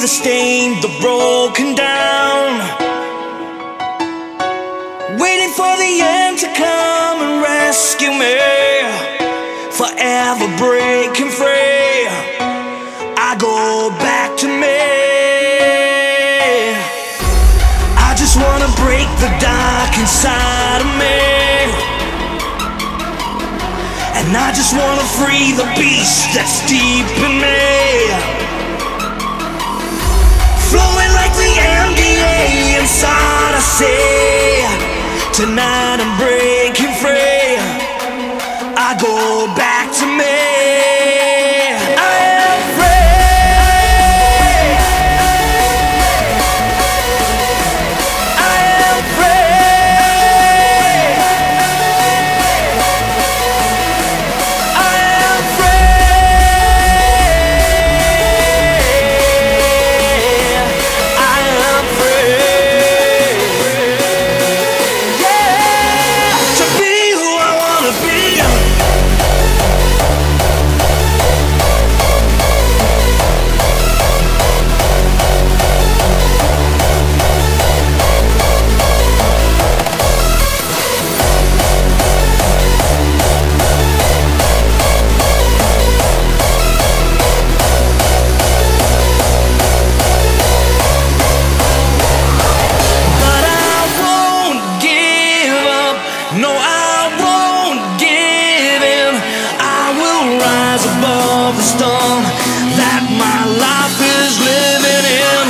the stained, the broken down, waiting for the end to come and rescue me. Forever breaking free, I go back to me. I just wanna break the dark inside of me, and I just wanna free the beast that's deep in me, flowing like the MDA inside. I say, tonight I'm breaking free, I go back to me. I am free, I am free, I am free, I am free. Yeah, to be who I wanna be. No, I won't give in. I will rise above the storm that my life is living in.